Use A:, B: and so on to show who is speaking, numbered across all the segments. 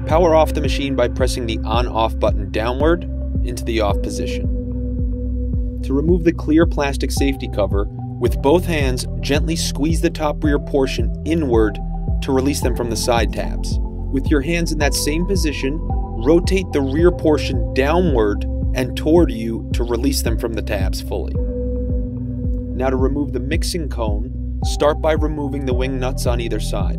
A: Power off the machine by pressing the on-off button downward into the off position. To remove the clear plastic safety cover, with both hands, gently squeeze the top rear portion inward to release them from the side tabs. With your hands in that same position, rotate the rear portion downward and toward you to release them from the tabs fully. Now to remove the mixing cone, start by removing the wing nuts on either side.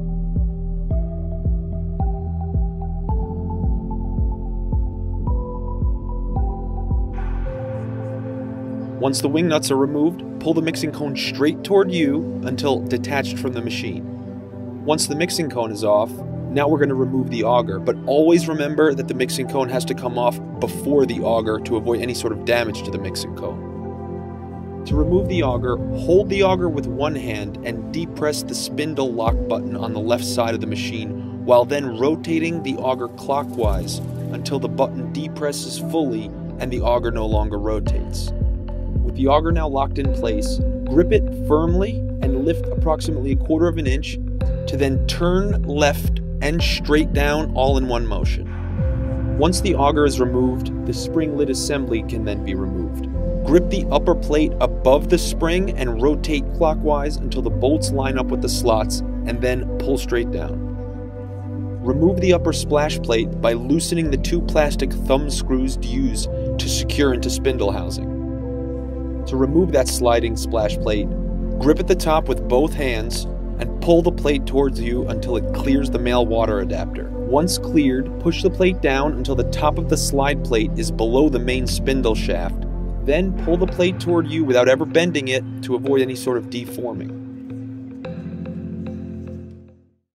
A: Once the wing nuts are removed, pull the mixing cone straight toward you until detached from the machine. Once the mixing cone is off, now we're going to remove the auger, but always remember that the mixing cone has to come off before the auger to avoid any sort of damage to the mixing cone. To remove the auger, hold the auger with one hand and depress the spindle lock button on the left side of the machine, while then rotating the auger clockwise until the button depresses fully and the auger no longer rotates. With the auger now locked in place, grip it firmly and lift approximately 1/4 of an inch to then turn left and straight down all in one motion. Once the auger is removed, the spring lid assembly can then be removed. Grip the upper plate above the spring and rotate clockwise until the bolts line up with the slots and then pull straight down. Remove the upper splash plate by loosening the 2 plastic thumb screws used to secure into spindle housing. To remove that sliding splash plate, grip at the top with both hands and pull the plate towards you until it clears the male water adapter. Once cleared, push the plate down until the top of the slide plate is below the main spindle shaft. Then pull the plate toward you without ever bending it to avoid any sort of deforming.